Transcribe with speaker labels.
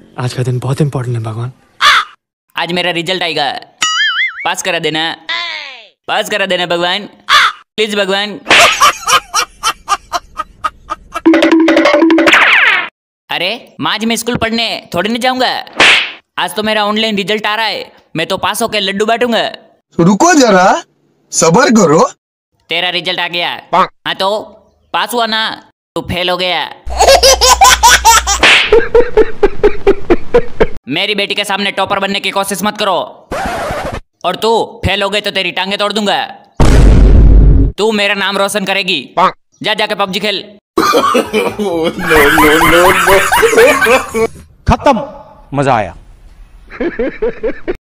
Speaker 1: आज का दिन बहुत इंपॉर्टेंट है भगवान।
Speaker 2: आज मेरा रिजल्ट आएगा, पास करा देना, पास करा देना भगवान, प्लीज भगवान। अरे माँ, आज मैं स्कूल पढ़ने थोड़ी नहीं जाऊंगा। आज तो मेरा ऑनलाइन रिजल्ट आ रहा है, मैं तो पास होकर लड्डू बांटूंगा।
Speaker 3: रुको जरा, सब्र करो।
Speaker 2: तेरा रिजल्ट आ गया? हाँ तो पास हुआ ना, तू फेल हो गया। मेरी बेटी के सामने टॉपर बनने की कोशिश मत करो, और तू फेल हो गए तो तेरी टांगे तोड़ दूंगा। तू मेरा नाम रोशन करेगी, जा जाके पबजी खेल।
Speaker 4: खत्म, मजा आया।